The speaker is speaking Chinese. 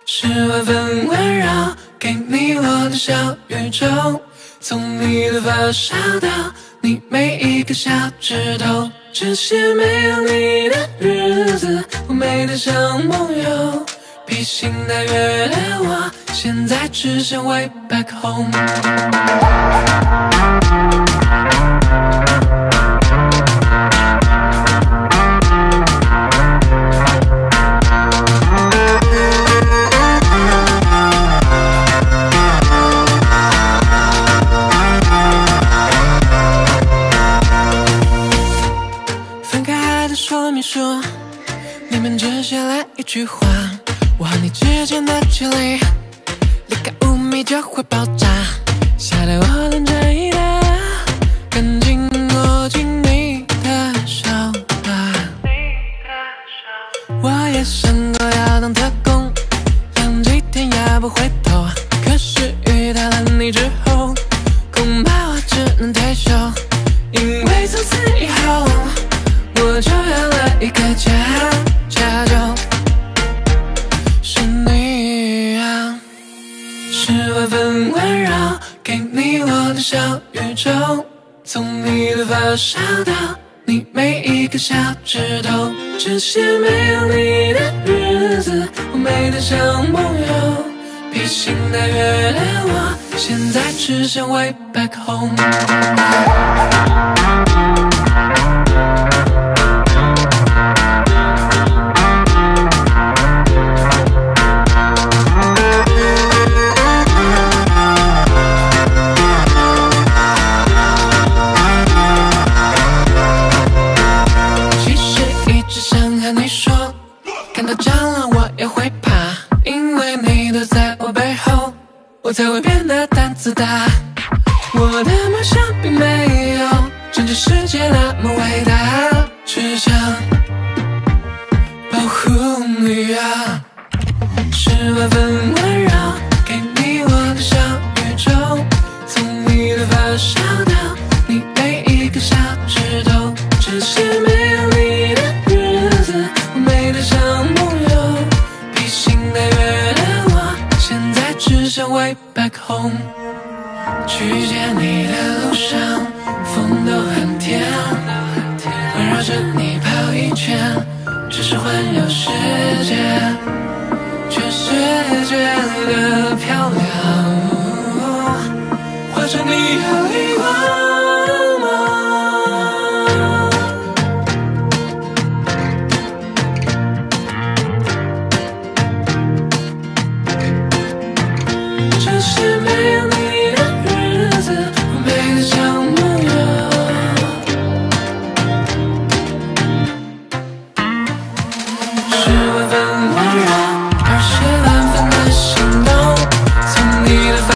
10万分温柔，给你我的小宇宙，从你的发梢到你每一个小指头，这些没有你的日子，我美得像梦游。披星戴月的我，现在只想 way back home。翻开爱的说明书，里面只写了一句话：我和你之间的距离，离开5米就会爆炸，吓得我连着一的，赶紧握紧你的手吧。我也想过要当特工，浪几天也不回头，可是遇到了你之后，恐怕我只能退休，因为从此以后我就有了一个家，家就是你啊。10万分温柔，给你我的小宇宙，从你的发梢到你每一个小指头，这些没有你的日子，我美得像梦游。披星戴月的我，现在只想 way back home。看到蟑螂我也会怕，因为你都在我背后，我才会变得胆子大。我的梦想并没有拯救世界那么伟大，只想保护你啊。10万分温柔，给你我的小宇宙，从你的发梢到你每一个小指头，这些没有你的日子，我美得像梦游。披星戴月的我，现在只想 way back home。去见你的路上，风都很甜，环绕着你跑一圈，只是环游世